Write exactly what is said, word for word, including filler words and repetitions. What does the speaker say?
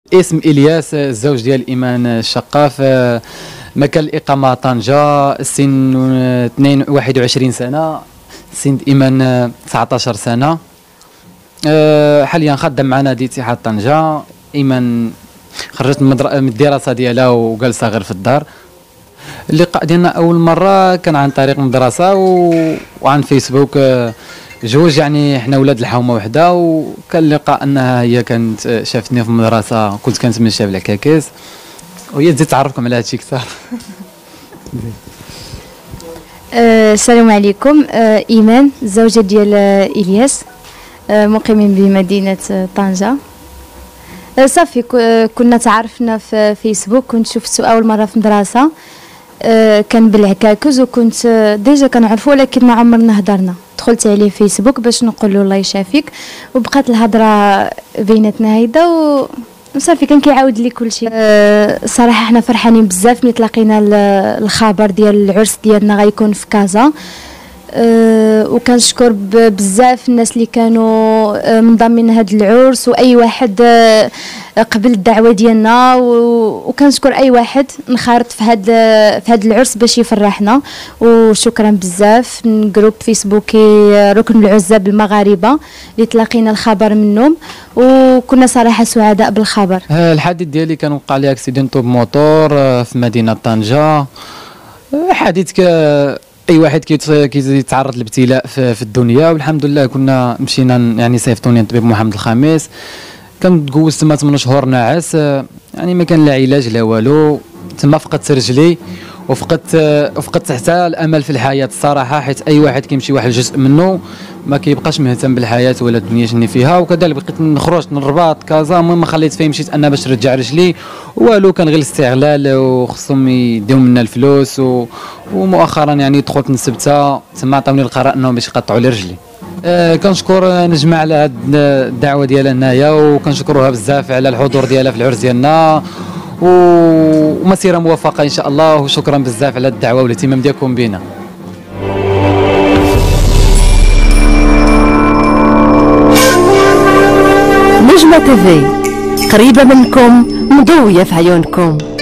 اسم إلياس، الزوج ديال إيمان الشقاف، مكان الإقامة طنجة، السن اثنين واحد وعشرين سنة، سن إيمان تسعطاش سنة. حاليا خدام مع نادي اتحاد طنجة. إيمان خرجت من الدراسة ديالها وجالسة غير في الدار. اللقاء ديالنا أول مرة كان عن طريق المدرسة و... وعن فيسبوك جوج، يعني حنا ولاد الحومه وحده، وكان اللقاء انها هي كانت شافتني في المدرسه، كنت كنتمشى في العكاكيس وهي تزيد تعرفكم على هادشي كثر. أه السلام عليكم. أه ايمان الزوجه ديال الياس، أه مقيمين بمدينه طنجه. أه صافي كنا تعرفنا في فيسبوك، كنت شفتو اول مره في المدرسه. أه كان بالعكاكز وكنت ديجا كنعرفو، ولكن ما عمرنا هضرنا. دخلت عليه فيسبوك باش نقول له الله يشافيك، وبقات الهضره بيناتنا هيدا وصافي كان كيعاود لي كلشي. أه صراحه حنا فرحانين بزاف ملي تلاقينا الخبر ديال العرس ديالنا غيكون في كازا. أه وكنشكر بزاف الناس اللي كانوا منضمين لهذا العرس، واي واحد أه قبل الدعوه ديالنا، وكنشكر اي واحد انخرط في هذا في هذا العرس باش يفرحنا. وشكرا بزاف جروب فيسبوكي ركن العزاب المغاربه اللي تلاقينا الخبر منهم، وكنا صراحه سعداء بالخبر. الحادث ديالي كان وقع لي اكسيدنتو بموتور في مدينه طنجه. حادث ك اي واحد كيتعرض لابتلاء في الدنيا، والحمد لله كنا مشينا يعني صيفطوني للطبيب محمد الخامس. كنت تجوزت تما ثمانية شهور ناعس، يعني ما كان لا علاج لا والو. تما فقدت رجلي وفقدت وفقدت حتى الامل في الحياه الصراحه، حيت اي واحد كيمشي واحد الجزء منه ما كيبقاش مهتم بالحياه ولا الدنيا شني فيها. وكذلك بقيت نخرج نرباط كازا، المهم ما خليت فيه، مشيت انا باش نرجع رجلي والو، كان غير الاستغلال وخصهم يديو منا الفلوس. و... ومؤخرا يعني دخلت نسبتها، تما عطاوني القرار انهم باش يقطعوا لي رجلي. أه كنشكر نجمع على هاد الدعوه ديالها هنايا، وكنشكروها بزاف على الحضور ديالها في العرس ديالنا، ومسيره موفقه ان شاء الله. وشكرا بزاف على الدعوه والاهتمام ديالكم بينا. نجمة تيفي قريبة منكم، مضوية في عيونكم.